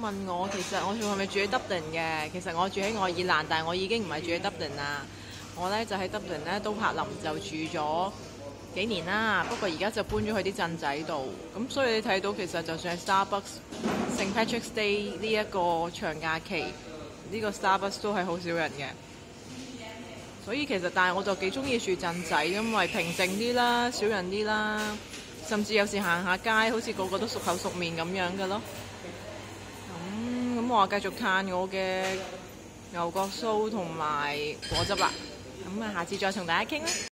問我其實我仲係咪住喺 Dublin 嘅？其實我住喺愛爾蘭，但係我已經唔係住喺 Dublin 啦。我呢就喺 Dublin 呢都柏林就住咗幾年啦，不過而家就搬咗去啲鎮仔度。咁所以你睇到其實就算係 Starbucks St. Patrick's Day 呢一個長假期，呢個 Starbucks 都係好少人嘅。所以其實但係我就幾中意住鎮仔，因為平靜啲啦，少人啲啦，甚至有時行下街，好似個個都熟口熟面咁樣嘅咯。咁我繼續嘆我嘅牛角酥同埋果汁啦。咁下次再同大家傾啦。